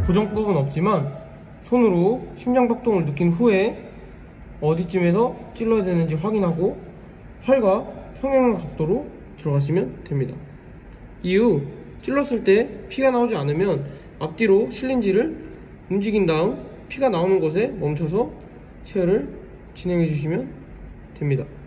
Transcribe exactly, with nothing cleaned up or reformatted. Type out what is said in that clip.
고정법은 없지만 손으로 심장박동을 느낀 후에 어디쯤에서 찔러야 되는지 확인하고 활과 평행한 각도로 들어가시면 됩니다. 이후 찔렀을 때 피가 나오지 않으면 앞뒤로 실린지를 움직인 다음 피가 나오는 곳에 멈춰서 시혈을 진행해 주시면 됩니다.